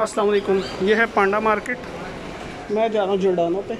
अस्सलाम वालेकुम। ये है पांडा मार्केट। मैं जा रहा हूँ जोर्डानो पे।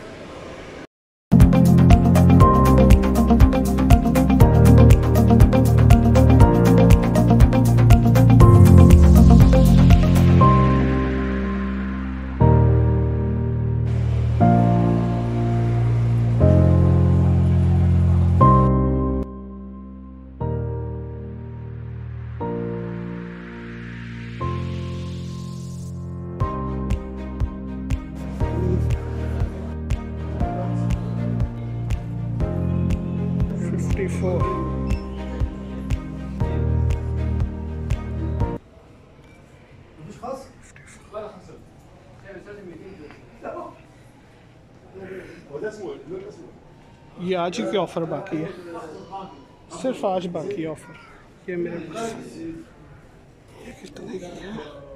ये आज ही की ऑफ़र बाकी है, सिर्फ आज बाकी है ऑफ़र। ये मेरे पास ये कितने की है?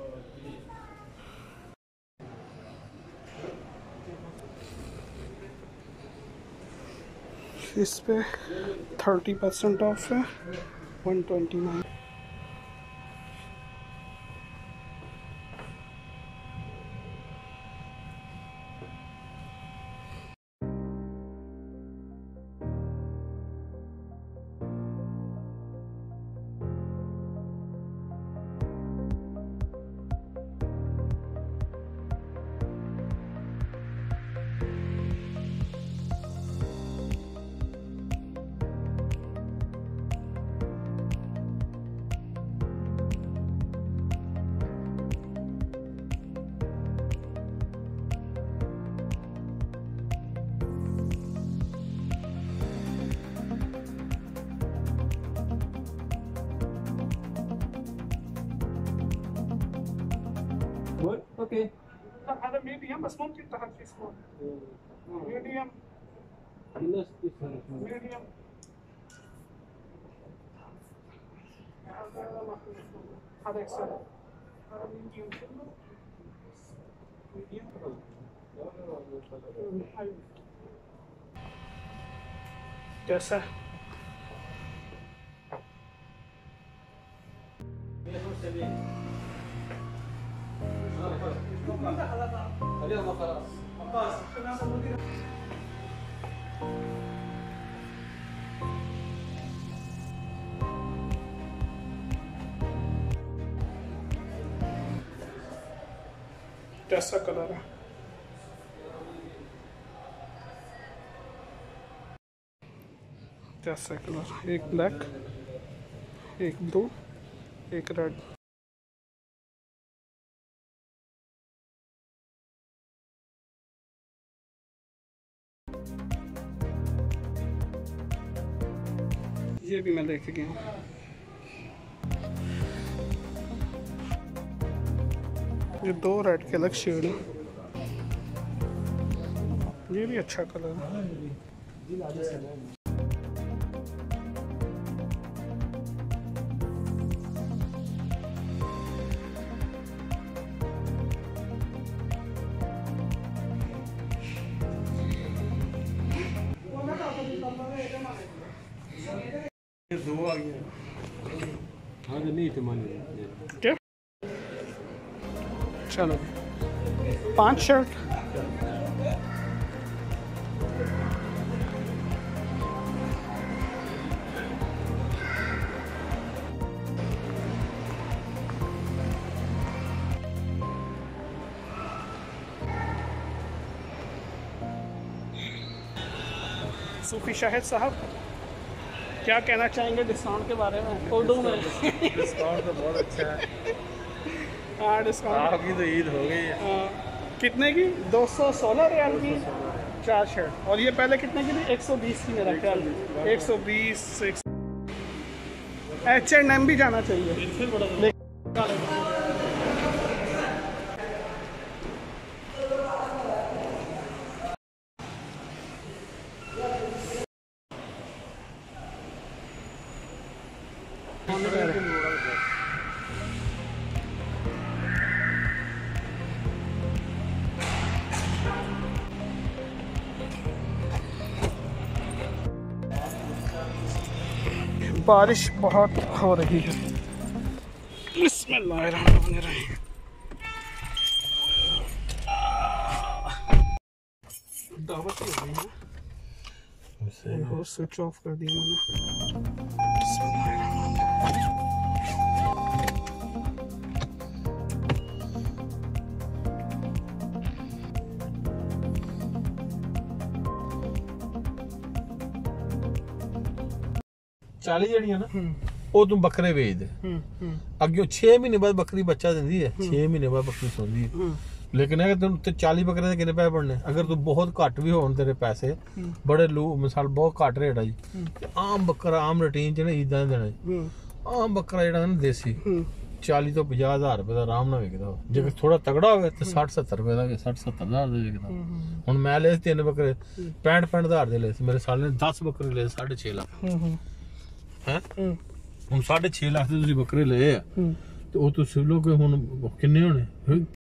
इस पे 30% ऑफ है, 129। Okay. هذا ميديم بس ممكن تحط فيه سبون. ميديم. ميديم. هذا يكسر. هذا ميديم. ميديم. कैसा? कैसा कलर है? कैसा कलर? एक ब्लैक, एक ब्लू, एक रेड। ये भी मैं लेके गया हूँ। ये दो रेड के अलग शेड है। ये भी अच्छा कलर है। दो आ गया। हाँ नहीं तो मान क्या? चलो 5 शर्ट। सूफी शाहिद साहब क्या कहना चाहेंगे डिस्काउंट के बारे में? उर्दू में। डिस्काउंट तो बहुत अच्छा है। हाँ डिस्काउंट। आपकी तो ईद हो गई है। कितने की? 216 रियाल की 4 शर्ट। और ये पहले कितने की थी? 120 की मेरा ख्याल। 120। H&M भी जाना चाहिए। बारिश बहुत हो रही है। बिस्मिल्लाहिर्रहमानिर्रहीम। दावत ही हो गई है। हो स्विच ऑफ कर दिया मैंने। चाली जड़ियां ना वो तुम बकरे बेच दे अगे 6 महीने बाद बकरी बच्चा देंदी है 6 महीने बाद बकरी सोंदी है लेकिन अगर तुम 40 बकरे दे कितने पैसे बनने अगर तू बहुत घट भी होन तेरे पैसे बड़े लो मिसाल बहुत घट रेट है जी आम बकरा आम रूटीन च इदा देना जी आम बकरा जेड़ा ना देसी 40 तो 50 हज़ार रुपए का आराम ना विकदा जे थोड़ा तगड़ा हो तो 60-70 रुपए का 60-70 हज़ार का विकदा हुन मैं ले 3 बकरे 65 हज़ार दे ले मेरे साल ने 10 बकरे ले 6.5 लाख है हुन 6.5 लाख ਦੇ ਤੁਸੀਂ ਬੱਕਰੇ ਲਏ ਆ ਤੇ ਉਹ ਤੁਸੀਂ ਲੋਗੇ ਹੁਣ ਕਿੰਨੇ ਹੋਣੇ